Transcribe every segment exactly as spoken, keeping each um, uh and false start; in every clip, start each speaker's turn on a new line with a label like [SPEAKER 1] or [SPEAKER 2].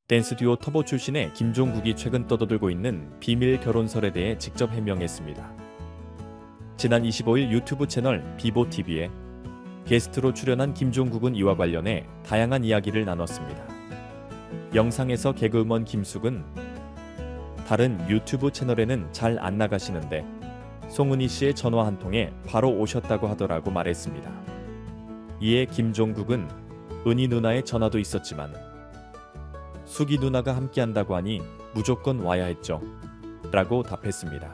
[SPEAKER 1] 댄스 듀오 터보 출신의 김종국이 최근 떠돌고 있는 비밀 결혼설에 대해 직접 해명했습니다. 지난 이십오일 유튜브 채널 비보티비에 게스트로 출연한 김종국은 이와 관련해 다양한 이야기를 나눴습니다. 영상에서 개그우먼 김숙은 다른 유튜브 채널에는 잘 안 나가시는데 송은이 씨의 전화 한 통에 바로 오셨다고 하더라고 말했습니다. 이에 김종국은 은희 누나의 전화도 있었지만 숙이 누나가 함께한다고 하니 무조건 와야 했죠. 라고 답했습니다.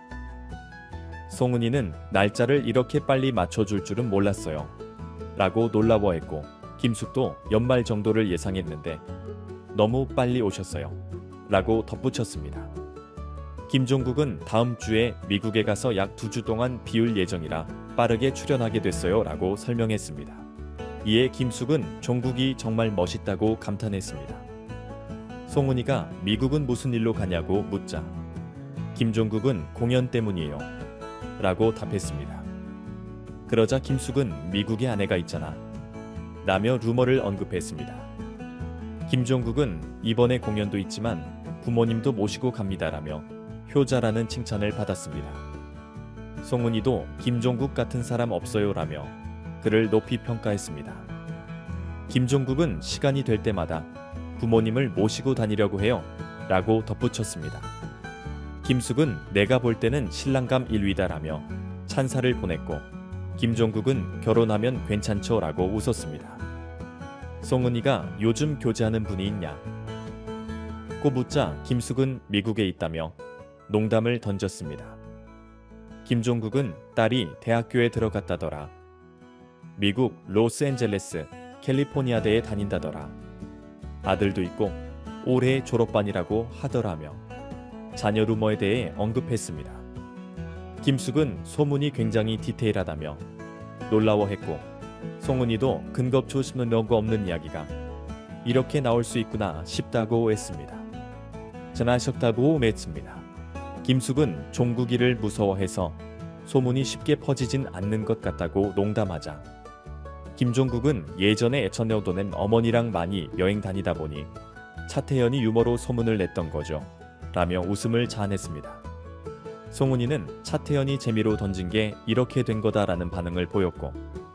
[SPEAKER 1] 송은이는 날짜를 이렇게 빨리 맞춰줄 줄은 몰랐어요. 라고 놀라워했고 김숙도 연말 정도를 예상했는데 너무 빨리 오셨어요. 라고 덧붙였습니다. 김종국은 다음 주에 미국에 가서 약 두 주 동안 비울 예정이라 빠르게 출연하게 됐어요. 라고 설명했습니다. 이에 김숙은 종국이 정말 멋있다고 감탄했습니다. 송은이가 미국은 무슨 일로 가냐고 묻자 김종국은 공연 때문이에요. 라고 답했습니다. 그러자 김숙은 미국에 아내가 있잖아. 라며 루머를 언급했습니다. 김종국은 이번에 공연도 있지만 부모님도 모시고 갑니다라며 효자라는 칭찬을 받았습니다. 송은이도 김종국 같은 사람 없어요라며 그를 높이 평가했습니다. 김종국은 시간이 될 때마다 부모님을 모시고 다니려고 해요. 라고 덧붙였습니다. 김숙은 내가 볼 때는 신랑감 일 위다라며 찬사를 보냈고 김종국은 결혼하면 괜찮죠? 라고 웃었습니다. 송은이가 요즘 교제하는 분이 있냐? 고 묻자 김숙은 미국에 있다며 농담을 던졌습니다. 김종국은 딸이 대학교에 들어갔다더라. 미국 로스앤젤레스 캘리포니아대에 다닌다더라. 아들도 있고 올해 졸업반이라고 하더라며 자녀 루머에 대해 언급했습니다. 김숙은 소문이 굉장히 디테일하다며 놀라워했고 송은이도 근겁조 심는거 없는 이야기가 이렇게 나올 수 있구나 싶다고 했습니다. 전하셨다고 맺습니다. 김숙은 종국이를 무서워해서 소문이 쉽게 퍼지진 않는 것 같다고 농담하자 김종국은 예전에 전해오던 어머니랑 많이 여행 다니다 보니 차태현이 유머로 소문을 냈던 거죠. 라며 웃음을 자아냈습니다. 송은이는 차태현이 재미로 던진 게 이렇게 된 거다라는 반응을 보였고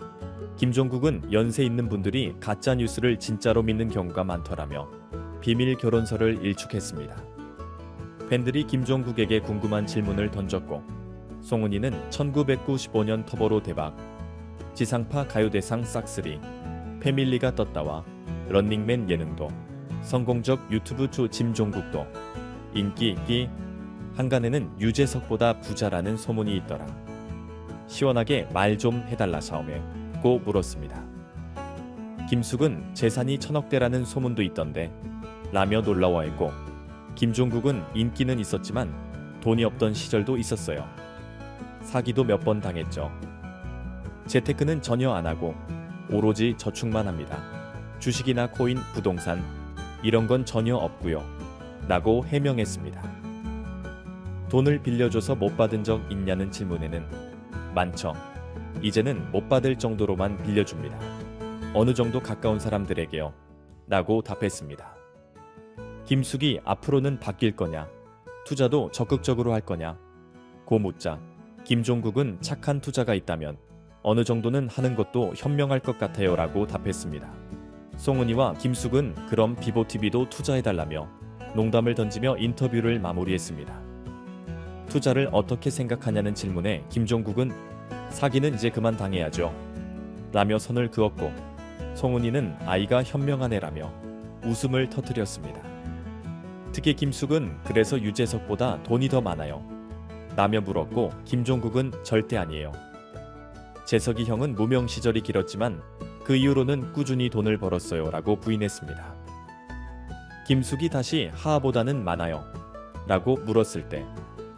[SPEAKER 1] 김종국은 연세 있는 분들이 가짜 뉴스를 진짜로 믿는 경우가 많더라며 비밀 결혼설을 일축했습니다. 팬들이 김종국에게 궁금한 질문을 던졌고 송은이는 천구백구십오년 터보로 대박, 지상파 가요대상 싹쓸이, 패밀리가 떴다와 런닝맨 예능도, 성공적 유튜브 조 김종국도 인기 있기 한간에는 유재석보다 부자라는 소문이 있더라. 시원하게 말 좀 해달라 사오매 고 물었습니다. 김숙은 재산이 천억대라는 소문도 있던데 라며 놀라워했고 김종국은 인기는 있었지만 돈이 없던 시절도 있었어요. 사기도 몇 번 당했죠. 재테크는 전혀 안 하고 오로지 저축만 합니다. 주식이나 코인, 부동산 이런 건 전혀 없고요. 라고 해명했습니다. 돈을 빌려줘서 못 받은 적 있냐는 질문에는 많죠. 이제는 못 받을 정도로만 빌려줍니다. 어느 정도 가까운 사람들에게요. 라고 답했습니다. 김숙이 앞으로는 바뀔 거냐? 투자도 적극적으로 할 거냐? 고 묻자 김종국은 착한 투자가 있다면 어느 정도는 하는 것도 현명할 것 같아요. 라고 답했습니다. 송은이와 김숙은 그럼 비보티비도 투자해달라며 농담을 던지며 인터뷰를 마무리했습니다. 투자를 어떻게 생각하냐는 질문에 김종국은 사기는 이제 그만 당해야죠. 라며 선을 그었고 송은이는 아이가 현명한 애라며 웃음을 터뜨렸습니다. 특히 김숙은 그래서 유재석보다 돈이 더 많아요. 라며 물었고 김종국은 절대 아니에요. 재석이 형은 무명 시절이 길었지만 그 이후로는 꾸준히 돈을 벌었어요. 라고 부인했습니다. 김숙이 다시 하하보다는 많아요. 라고 물었을 때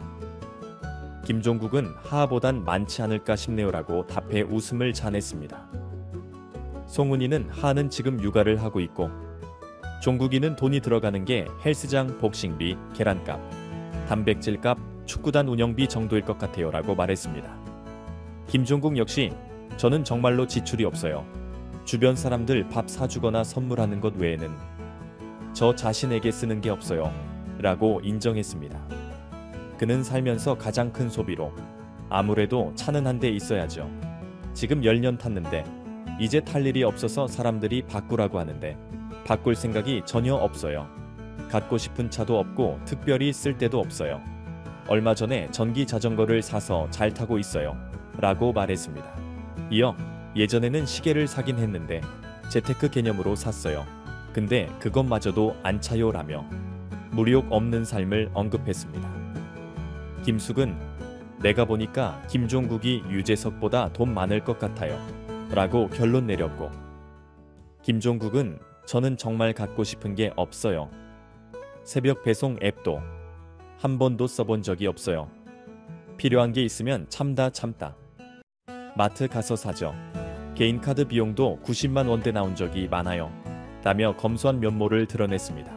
[SPEAKER 1] 김종국은 하하보단 많지 않을까 싶네요. 라고 답해 웃음을 자아냈습니다. 송은이는 하하는 지금 육아를 하고 있고 종국이는 돈이 들어가는 게 헬스장 복싱비, 계란값, 단백질값, 축구단 운영비 정도일 것 같아요. 라고 말했습니다. 김종국 역시 저는 정말로 지출이 없어요. 주변 사람들 밥 사주거나 선물하는 것 외에는 저 자신에게 쓰는 게 없어요. 라고 인정했습니다. 그는 살면서 가장 큰 소비로 아무래도 차는 한 대 있어야죠. 지금 열 년 탔는데 이제 탈 일이 없어서 사람들이 바꾸라고 하는데 바꿀 생각이 전혀 없어요. 갖고 싶은 차도 없고 특별히 쓸 데도 없어요. 얼마 전에 전기 자전거를 사서 잘 타고 있어요. 라고 말했습니다. 이어 예전에는 시계를 사긴 했는데 재테크 개념으로 샀어요. 근데 그것마저도 안 차요 라며 무력 없는 삶을 언급했습니다. 김숙은 내가 보니까 김종국이 유재석보다 돈 많을 것 같아요. 라고 결론 내렸고, 김종국은 저는 정말 갖고 싶은 게 없어요. 새벽 배송 앱도 한 번도 써본 적이 없어요. 필요한 게 있으면 참다 참다. 마트 가서 사죠. 개인 카드 비용도 구십만 원대 나온 적이 많아요. 라며 검소한 면모를 드러냈습니다.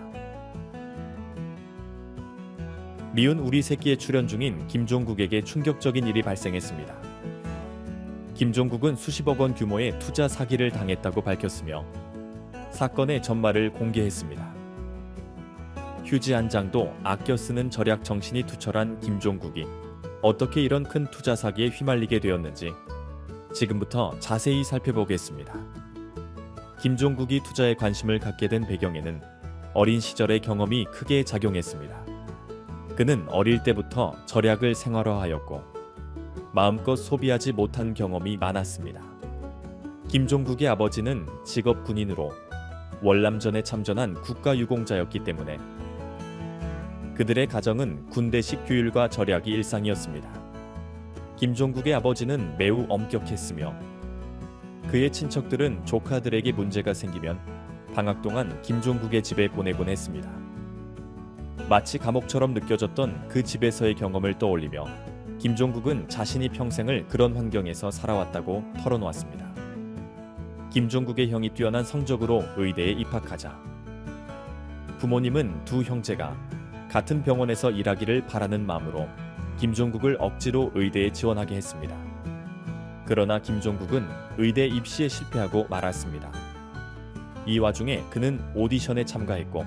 [SPEAKER 1] 미운 우리 새끼에 출연 중인 김종국에게 충격적인 일이 발생했습니다. 김종국은 수십억 원 규모의 투자 사기를 당했다고 밝혔으며 사건의 전말을 공개했습니다. 휴지 한 장도 아껴 쓰는 절약 정신이 투철한 김종국이 어떻게 이런 큰 투자 사기에 휘말리게 되었는지 지금부터 자세히 살펴보겠습니다. 김종국이 투자에 관심을 갖게 된 배경에는 어린 시절의 경험이 크게 작용했습니다. 그는 어릴 때부터 절약을 생활화하였고 마음껏 소비하지 못한 경험이 많았습니다. 김종국의 아버지는 직업 군인으로 월남전에 참전한 국가유공자였기 때문에 그들의 가정은 군대식 규율과 절약이 일상이었습니다. 김종국의 아버지는 매우 엄격했으며 그의 친척들은 조카들에게 문제가 생기면 방학 동안 김종국의 집에 보내곤 했습니다. 마치 감옥처럼 느껴졌던 그 집에서의 경험을 떠올리며 김종국은 자신이 평생을 그런 환경에서 살아왔다고 털어놓았습니다. 김종국의 형이 뛰어난 성적으로 의대에 입학하자 부모님은 두 형제가 같은 병원에서 일하기를 바라는 마음으로 김종국을 억지로 의대에 지원하게 했습니다. 그러나 김종국은 의대 입시에 실패하고 말았습니다. 이 와중에 그는 오디션에 참가했고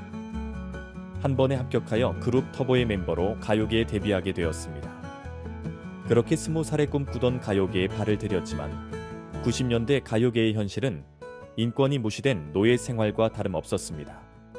[SPEAKER 1] 한 번에 합격하여 그룹 터보의 멤버로 가요계에 데뷔하게 되었습니다. 그렇게 스무 살에 꿈꾸던 가요계에 발을 들였지만 구십 년대 가요계의 현실은 인권이 무시된 노예 생활과 다름없었습니다.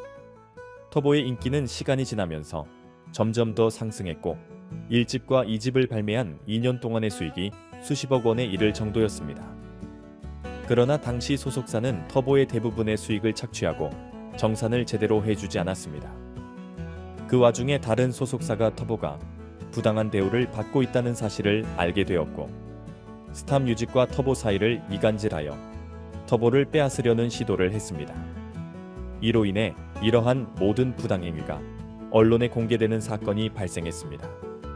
[SPEAKER 1] 터보의 인기는 시간이 지나면서 점점 더 상승했고 일 집과 이 집을 발매한 이 년 동안의 수익이 수십억 원에 이를 정도였습니다. 그러나 당시 소속사는 터보의 대부분의 수익을 착취하고 정산을 제대로 해주지 않았습니다. 그 와중에 다른 소속사가 터보가 부당한 대우를 받고 있다는 사실을 알게 되었고 스타뮤직과 터보 사이를 이간질하여 터보를 빼앗으려는 시도를 했습니다. 이로 인해 이러한 모든 부당행위가 언론에 공개되는 사건이 발생했습니다.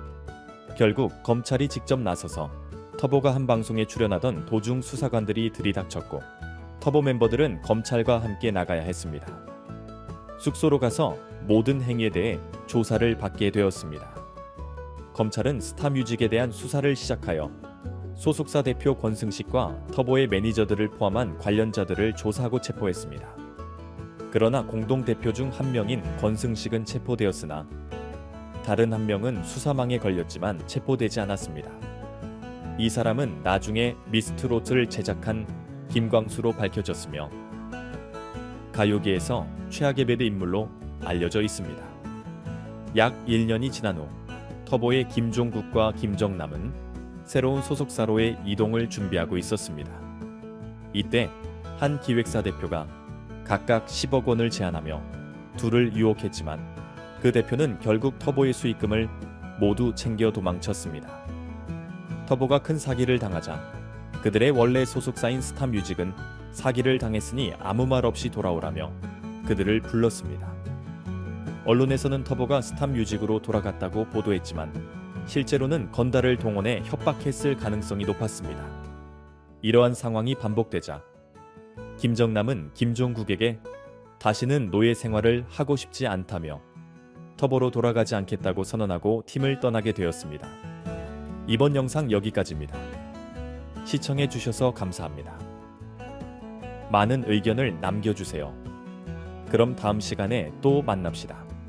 [SPEAKER 1] 결국 검찰이 직접 나서서 터보가 한 방송에 출연하던 도중 수사관들이 들이닥쳤고 터보 멤버들은 검찰과 함께 나가야 했습니다. 숙소로 가서 모든 행위에 대해 조사를 받게 되었습니다. 검찰은 스타뮤직에 대한 수사를 시작하여 소속사 대표 권승식과 터보의 매니저들을 포함한 관련자들을 조사하고 체포했습니다. 그러나 공동대표 중 한 명인 권승식은 체포되었으나 다른 한 명은 수사망에 걸렸지만 체포되지 않았습니다. 이 사람은 나중에 미스트롯을 제작한 김광수로 밝혀졌으며 가요계에서 최악의 배드 인물로 알려져 있습니다. 약 일 년이 지난 후 터보의 김종국과 김정남은 새로운 소속사로의 이동을 준비하고 있었습니다. 이때 한 기획사 대표가 각각 십억 원을 제안하며 둘을 유혹했지만 그 대표는 결국 터보의 수익금을 모두 챙겨 도망쳤습니다. 터보가 큰 사기를 당하자 그들의 원래 소속사인 스타뮤직은 사기를 당했으니 아무 말 없이 돌아오라며 그들을 불렀습니다. 언론에서는 터보가 스타뮤직으로 돌아갔다고 보도했지만 실제로는 건달을 동원해 협박했을 가능성이 높았습니다. 이러한 상황이 반복되자 김정남은 김종국에게 다시는 노예 생활을 하고 싶지 않다며 터보로 돌아가지 않겠다고 선언하고 팀을 떠나게 되었습니다. 이번 영상 여기까지입니다. 시청해주셔서 감사합니다. 많은 의견을 남겨주세요. 그럼 다음 시간에 또 만납시다.